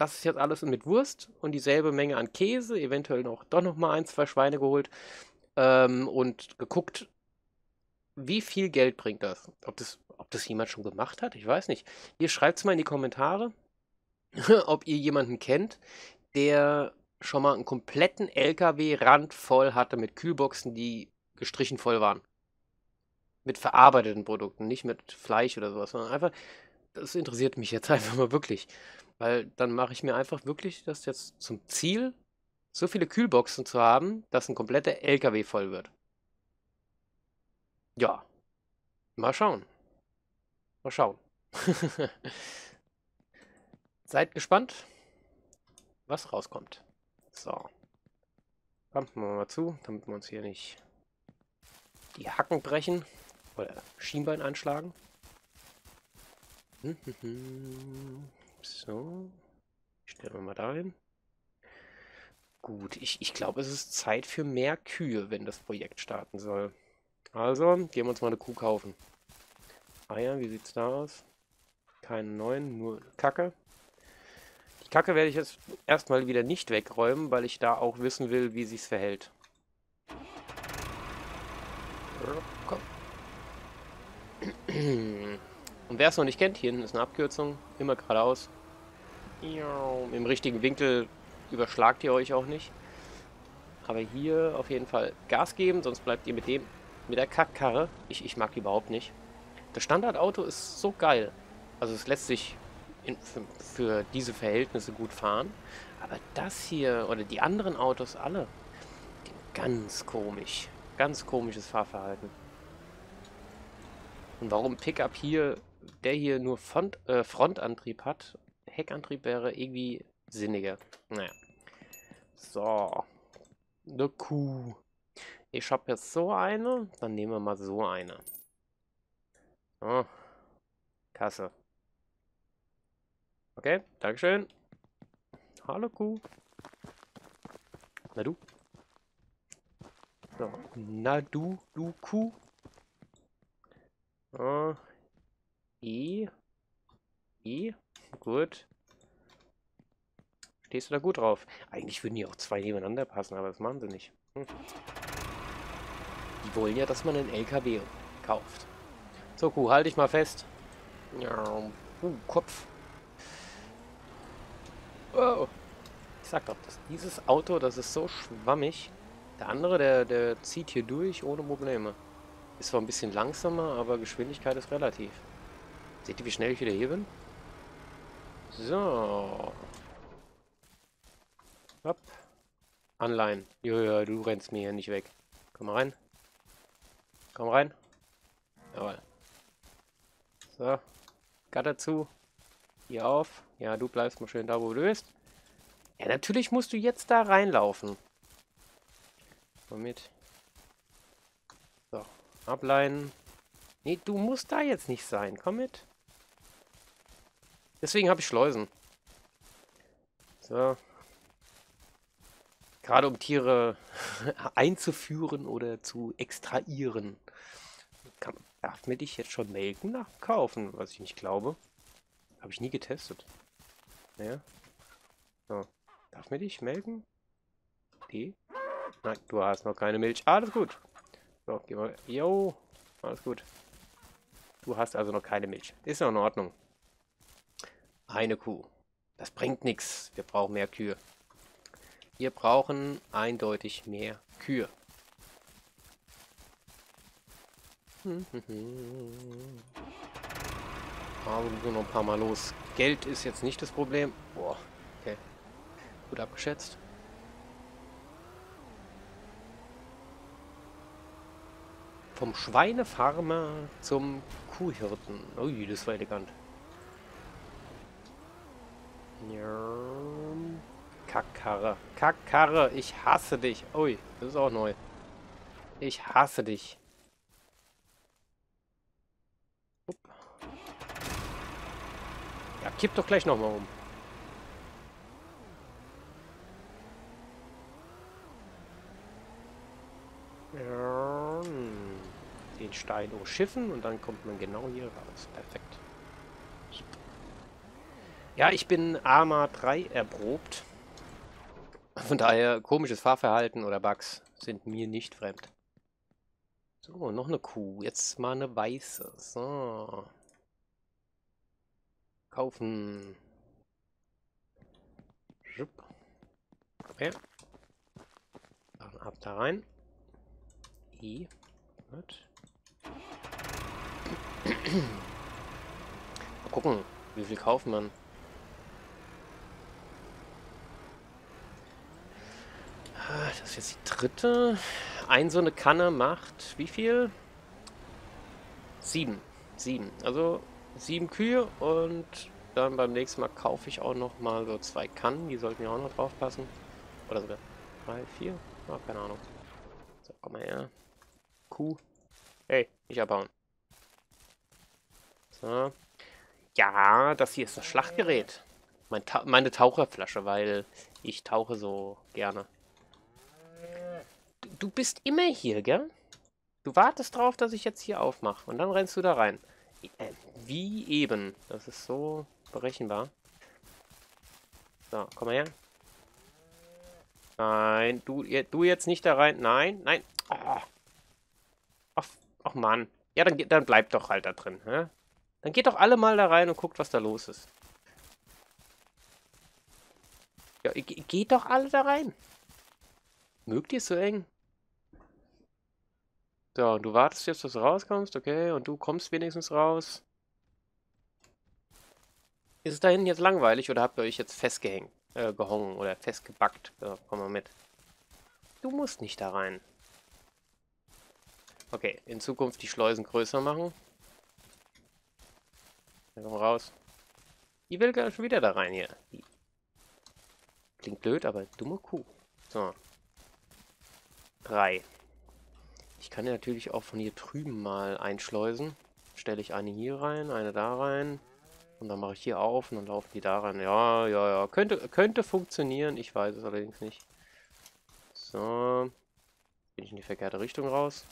das ist jetzt alles mit Wurst und dieselbe Menge an Käse, eventuell doch noch mal ein, zwei Schweine geholt und geguckt, wie viel Geld bringt das? Ob das jemand schon gemacht hat? Ich weiß nicht. Ihr schreibt es mal in die Kommentare, ob ihr jemanden kennt, der schon mal einen kompletten LKW randvoll hatte mit Kühlboxen, die gestrichen voll waren. Mit verarbeiteten Produkten, nicht mit Fleisch oder sowas, sondern einfach, das interessiert mich jetzt einfach mal wirklich. Weil dann mache ich mir einfach wirklich das jetzt zum Ziel, so viele Kühlboxen zu haben, dass ein kompletter LKW voll wird. Ja, mal schauen. Mal schauen. Seid gespannt, was rauskommt. So, kommt mal zu, damit wir uns hier nicht die Hacken brechen oder Schienbein anschlagen. So, stellen wir mal dahin. Gut, ich glaube, es ist Zeit für mehr Kühe, wenn das Projekt starten soll. Also, gehen wir uns mal eine Kuh kaufen. Eier, wie sieht's da aus? Keine neuen, nur Kacke. Die Kacke werde ich jetzt erstmal wieder nicht wegräumen, weil ich da auch wissen will, wie sich's verhält. Komm. Und wer es noch nicht kennt, hier hinten ist eine Abkürzung. Immer geradeaus. Im richtigen Winkel überschlagt ihr euch auch nicht. Aber hier auf jeden Fall Gas geben, sonst bleibt ihr mit der Kackkarre. Ich mag die überhaupt nicht. Das Standardauto ist so geil. Also es lässt sich für diese Verhältnisse gut fahren. Aber das hier oder die anderen Autos alle, ganz komisch. Ganz komisches Fahrverhalten. Und warum Pickup hier, der hier nur Frontantrieb hat, Heckantrieb wäre irgendwie sinniger. Naja. So. Eine Kuh. Ich habe jetzt so eine, dann nehmen wir mal so eine. Oh, Kasse. Okay, Dankeschön. Hallo Kuh. Na du? So. Na du Kuh. Oh, I. I. Gut. Stehst du da gut drauf? Eigentlich würden die auch zwei nebeneinander passen, aber das machen sie nicht. Die wollen ja, dass man einen LKW kauft. So, Kuh, halt dich mal fest. Ja, Kopf. Oh. Ich sag doch, dieses Auto, das ist so schwammig. Der andere, der zieht hier durch ohne Probleme. Ist zwar ein bisschen langsamer, aber Geschwindigkeit ist relativ. Seht ihr, wie schnell ich wieder hier bin? So. Hopp. Anleihen. Jojo, du rennst mir hier nicht weg. Komm mal rein. Komm rein. Jawohl. So. Gatter zu. Hier auf. Ja, du bleibst mal schön da, wo du bist. Ja, natürlich musst du jetzt da reinlaufen. Komm mit. So. Ableihen. Nee, du musst da jetzt nicht sein. Komm mit. Deswegen habe ich Schleusen. So. Gerade um Tiere einzuführen oder zu extrahieren. Darf mir dich jetzt schon melken nach dem Kaufen? Was ich nicht glaube. Habe ich nie getestet. Ja. So. Darf mir dich melken? Die? Nein, du hast noch keine Milch. Alles gut. So, geh mal. Jo. Alles gut. Du hast also noch keine Milch. Ist ja in Ordnung. Eine Kuh. Das bringt nichts. Wir brauchen mehr Kühe. Wir brauchen eindeutig mehr Kühe. Aber wir gehen noch ein paar Mal los. Geld ist jetzt nicht das Problem. Boah, okay. Gut abgeschätzt. Vom Schweinefarmer zum Kuhhirten. Ui, das war elegant. Ja. Kackkarre. Kackkarre, ich hasse dich. Ui, das ist auch neu. Ich hasse dich. Upp. Ja, kipp doch gleich nochmal um. Ja, den Stein umschiffen und dann kommt man genau hier raus. Perfekt. Ja, ich bin ARMA 3 erprobt. Von daher, komisches Fahrverhalten oder Bugs sind mir nicht fremd. So, noch eine Kuh. Jetzt mal eine weiße. So. Kaufen. Jupp. Okay. Dann ab da rein. I. Gut. Mal gucken, wie viel kauft man. Das ist jetzt die dritte. So eine Kanne macht wie viel? 7. 7. Also 7 Kühe und dann beim nächsten Mal kaufe ich auch noch mal so 2 Kannen. Die sollten ja auch noch drauf passen. Oder sogar 3, 4. Ah, keine Ahnung. So, komm mal her. Kuh. Hey, nicht abhauen. So. Ja, das hier ist das Schlachtgerät. Meine Taucherflasche, weil ich tauche so gerne. Du bist immer hier, gell? Du wartest drauf, dass ich jetzt hier aufmache. Und dann rennst du da rein. Wie eben. Das ist so berechenbar. So, komm mal her. Nein, du jetzt nicht da rein. Nein, nein. Oh. Ach Mann. Ja, dann bleibt doch halt da drin. Hä? Dann geht doch alle mal da rein und guckt, was da los ist. Ja, geht doch alle da rein. Mögt ihr es so eng? So, und du wartest jetzt, dass du rauskommst, okay, und du kommst wenigstens raus. Ist es da hinten jetzt langweilig oder habt ihr euch jetzt festgehängt, gehongen oder festgebackt? Ja, komm mal mit. Du musst nicht da rein. Okay, in Zukunft die Schleusen größer machen. Dann komm raus. Die will gar schon wieder da rein hier. Klingt blöd, aber dumme Kuh. So. 3. Ich kann ja natürlich auch von hier drüben mal einschleusen. Stelle ich eine hier rein, eine da rein. Und dann mache ich hier auf und dann laufen die da rein. Ja, ja, ja. Könnte funktionieren. Ich weiß es allerdings nicht. So. Bin ich in die verkehrte Richtung raus.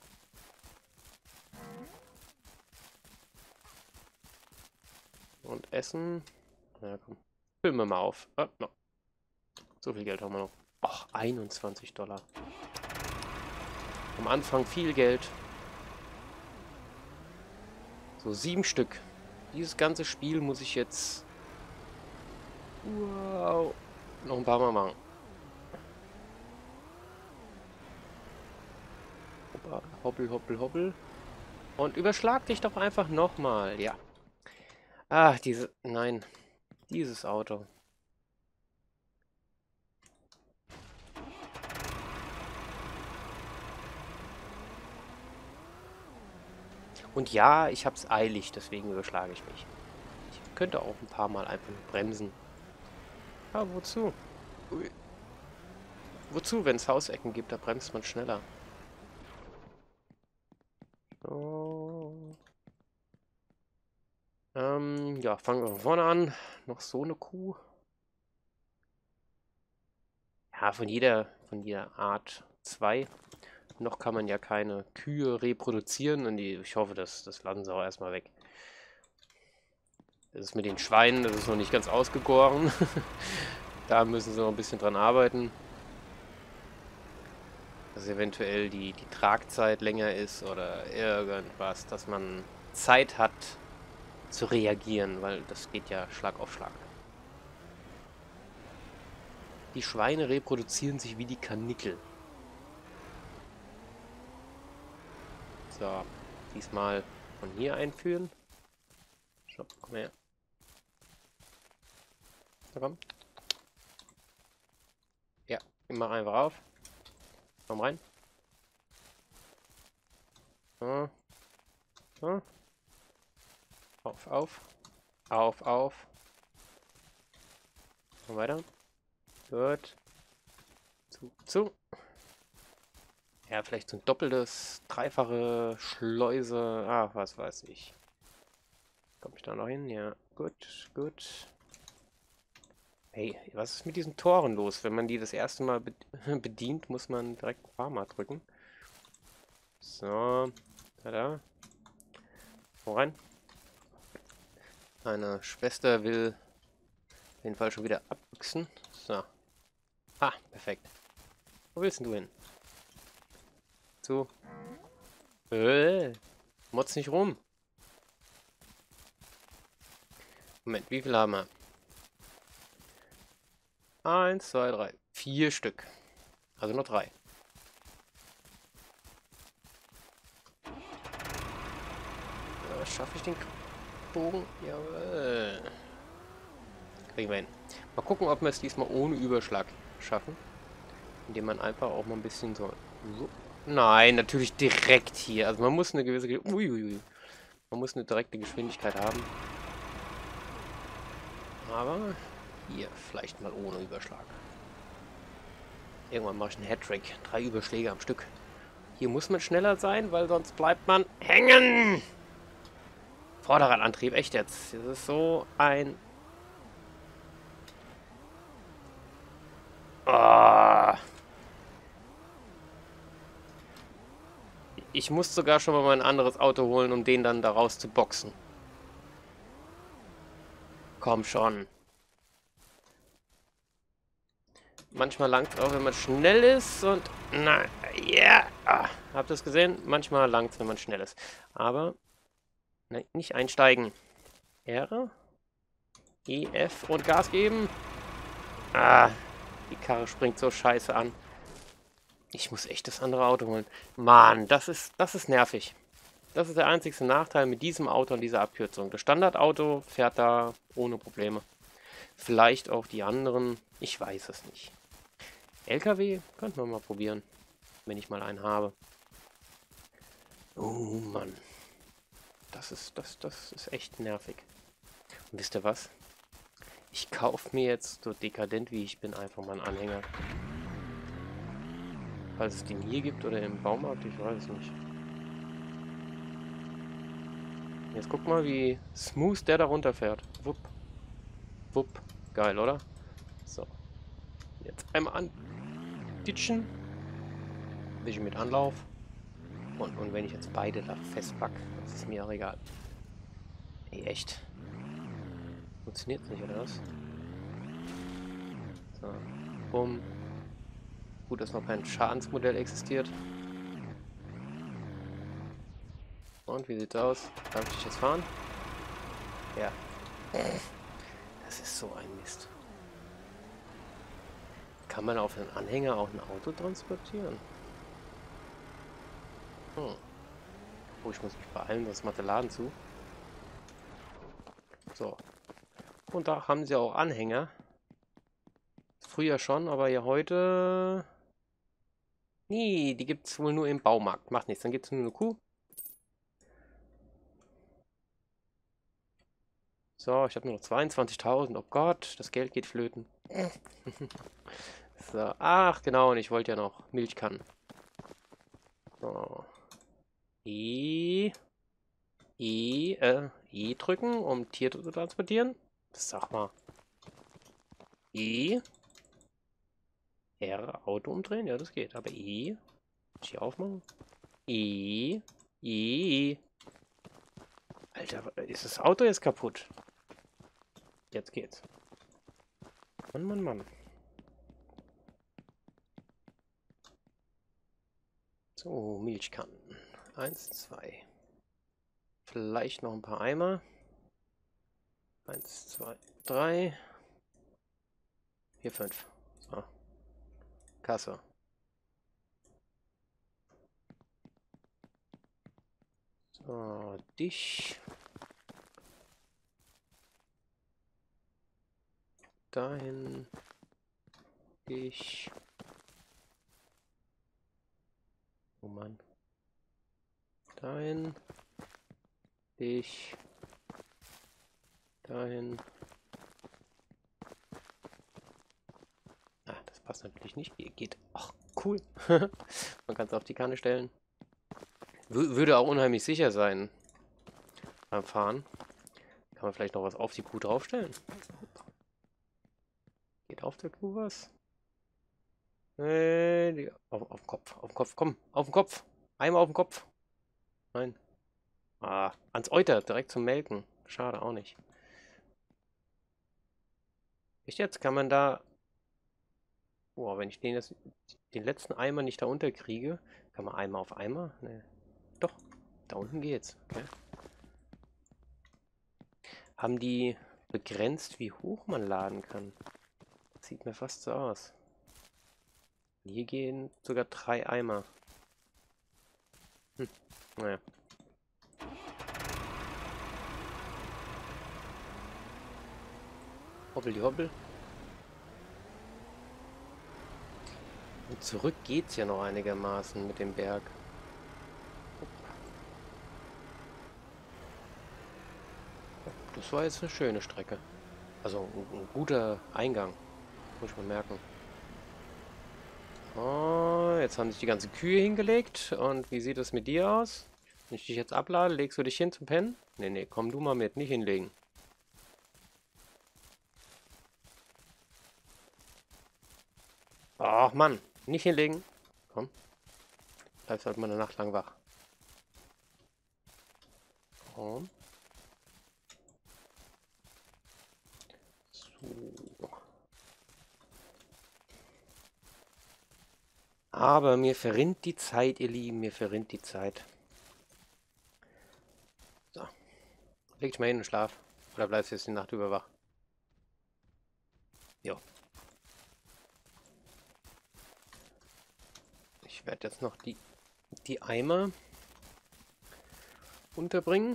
Und essen. Ja, komm. Füllen wir mal auf. Ah, no. So viel Geld haben wir noch. Ach, 21 $. Am Anfang viel Geld. So 7 Stück. Dieses ganze Spiel muss ich jetzt... Wow. Noch ein paar Mal machen. Hoppel, hoppel, hoppel. Und überschlag dich doch einfach nochmal. Ja. Ah, nein. Dieses Auto. Und ja, ich hab's eilig, deswegen überschlage ich mich. Ich könnte auch ein paar Mal einfach nur bremsen. Aber wozu? Ui. Wozu, wenn es Hausecken gibt, da bremst man schneller. So. Ja, fangen wir von vorne an. Noch so eine Kuh. Ja, von jeder Art 2. Noch kann man ja keine Kühe reproduzieren und ich hoffe, das lassen sie auch erstmal weg. Das ist mit den Schweinen, das ist noch nicht ganz ausgegoren. Da müssen sie noch ein bisschen dran arbeiten. Dass eventuell die Tragzeit länger ist oder irgendwas, dass man Zeit hat zu reagieren, weil das geht ja Schlag auf Schlag. Die Schweine reproduzieren sich wie die Karnickel. So, diesmal von hier einführen. Stopp, komm her. Na komm. Ja, mach einfach auf. Komm rein. So. So. Auf, auf. Auf, auf. Und weiter. Gut. Zu. Ja, vielleicht so ein doppeltes, dreifache Schleuse. Ah, was weiß ich. Komme ich da noch hin? Ja, gut, gut. Hey, was ist mit diesen Toren los? Wenn man die das erste Mal bedient, muss man direkt ein paar Mal drücken. So, da. Wo rein? Meine Schwester will Auf jeden Fall schon wieder abwüchsen. So. Ah, perfekt. Wo willst denn du hin? So. Motz nicht rum. Moment, wie viel haben wir? 1, 2, 3. 4 Stück. Also noch 3. Schaffe ich den Bogen? Jawohl. Kriegen wir hin. Mal gucken, ob wir es diesmal ohne Überschlag schaffen. Indem man einfach auch mal ein bisschen so... Nein, natürlich direkt hier. Also man muss eine gewisse... Uiuiui. Man muss eine direkte Geschwindigkeit haben. Aber hier vielleicht mal ohne Überschlag. Irgendwann mache ich einen Hattrick. 3 Überschläge am Stück. Hier muss man schneller sein, weil sonst bleibt man hängen. Vorderradantrieb, echt jetzt. Das ist so ein... Oh. Ich muss sogar schon mal ein anderes Auto holen, um den dann daraus zu boxen. Komm schon. Manchmal langt es auch, wenn man schnell ist und... Na, ja. Ah, habt ihr es gesehen? Manchmal langt es, wenn man schnell ist. Aber... Nein, nicht einsteigen. R, E, F und Gas geben. Ah, die Karre springt so scheiße an. Ich muss echt das andere Auto holen. Mann, das ist nervig. Das ist der einzigste Nachteil mit diesem Auto und dieser Abkürzung. Das Standardauto fährt da ohne Probleme. Vielleicht auch die anderen. Ich weiß es nicht. LKW könnten wir mal probieren, wenn ich mal einen habe. Oh Mann. Das ist echt nervig. Und wisst ihr was? Ich kaufe mir jetzt, so dekadent wie ich bin, einfach mal einen Anhänger. Falls es den hier gibt oder im Baumarkt, ich weiß es nicht. Jetzt guck mal, wie smooth der da runterfährt. Wupp. Wupp. Geil, oder? So. Jetzt einmal anditschen. Bisschen mit Anlauf. Und wenn ich jetzt beide da festpack, das ist mir auch egal. Ey, echt. Funktioniert nicht, oder was? So. Bumm. Gut, dass noch kein Schadensmodell existiert. Und wie sieht's aus? Darf ich jetzt fahren? Ja. Das ist so ein Mist. Kann man auf einen Anhänger auch ein Auto transportieren? Oh, ich muss mich beeilen, sonst macht der Laden zu. So. Und da haben sie auch Anhänger. Früher schon, aber hier heute... Nee, die gibt es wohl nur im Baumarkt. Macht nichts, dann gibt es nur eine Kuh. So, ich habe nur noch 22.000. Oh Gott, das Geld geht flöten. So, ach genau, und ich wollte ja noch Milchkannen. So. E drücken, um Tiere zu transportieren. Sag mal. E. R, Auto umdrehen, ja, das geht. Aber E. Muss ich hier aufmachen? E. E. Alter, ist das Auto jetzt kaputt? Jetzt geht's. Mann, Mann, Mann. So, Milchkannen. 1, 2. Vielleicht noch ein paar Eimer. 1, 2, 3. 4, 5. So. Kasse. So, dich. Dahin. Dich. Oh Mann. Dahin. Dich. Dahin. Ah, das passt natürlich nicht. Geht. Ach, cool. Man kann es auf die Kanne stellen. Würde auch unheimlich sicher sein beim Fahren. Kann man vielleicht noch was auf die Kuh draufstellen? Geht auf der Kuh was? Auf den Kopf, komm, auf den Kopf. Einmal auf den Kopf. Nein. Ah, ans Euter, direkt zum Melken. Schade, auch nicht. Echt jetzt? Kann man da... Boah, wenn ich den letzten Eimer nicht da unterkriege, kann man Eimer auf Eimer? Nee. Doch, da unten geht's. Okay. Haben die begrenzt, wie hoch man laden kann? Sieht mir fast so aus. Hier gehen sogar 3 Eimer. Naja. Hoppel die Hoppel. Und zurück geht's ja noch einigermaßen mit dem Berg. Das war jetzt eine schöne Strecke. Also ein guter Eingang. Muss ich mal merken. Oh, jetzt haben sich die ganzen Kühe hingelegt. Und wie sieht es mit dir aus? Wenn ich dich jetzt ablade, legst du dich hin zum Pennen? Nee, nee, komm du mal mit, nicht hinlegen. Ach Mann, nicht hinlegen. Komm, bleibst halt mal eine Nacht lang wach. Komm. So. Aber mir verrinnt die Zeit, ihr Lieben, mir verrinnt die Zeit. So. Leg dich mal hin und schlaf. Oder bleibst du jetzt die Nacht über wach? Jo. Ich werde jetzt noch die Eimer unterbringen.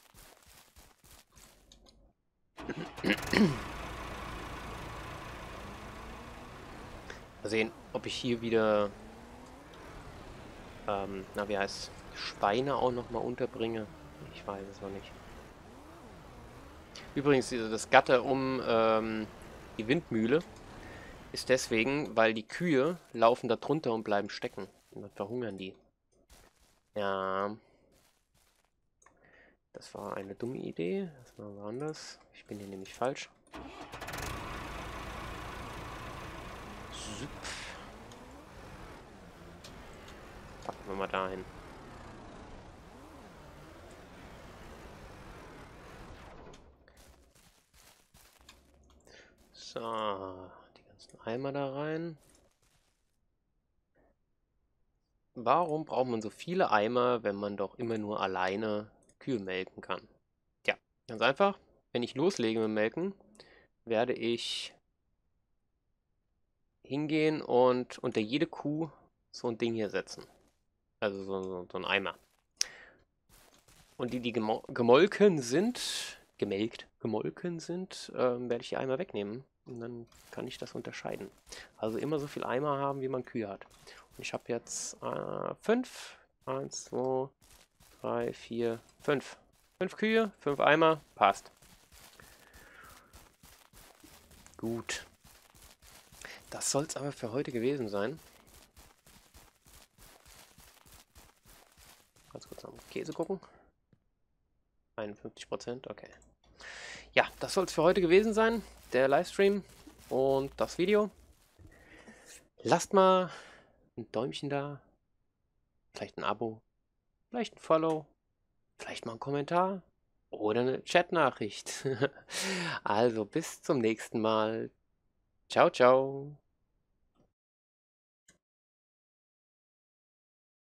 Mal sehen, ob ich hier wieder, na wie heißt Schweine auch noch mal unterbringe. Ich weiß es noch nicht. Übrigens, das Gatter um die Windmühle ist deswegen, weil die Kühe laufen da drunter und bleiben stecken. Und dann verhungern die. Ja. Das war eine dumme Idee. Das machen wir anders. Ich bin hier nämlich falsch. Süpf. Packen wir mal dahin. So, die ganzen Eimer da rein. Warum braucht man so viele Eimer, wenn man doch immer nur alleine Kühe melken kann? Tja, ganz einfach. Wenn ich loslege mit Melken, werde ich hingehen und unter jede Kuh so ein Ding hier setzen. Also so ein Eimer. Und die gemolken sind, gemolken sind, werde ich die Eimer wegnehmen. Und dann kann ich das unterscheiden. Also immer so viel Eimer haben, wie man Kühe hat. Und ich habe jetzt 5. 1, 2, 3, 4, 5. 5 Kühe, 5 Eimer, passt. Gut. Das soll es aber für heute gewesen sein. Ganz kurz am Käse gucken. 51%, okay. Ja, das soll es für heute gewesen sein. Der Livestream und das Video. Lasst mal ein Däumchen da. Vielleicht ein Abo. Vielleicht ein Follow. Vielleicht mal ein Kommentar. Oder eine Chatnachricht. Also bis zum nächsten Mal. Ciao, ciao.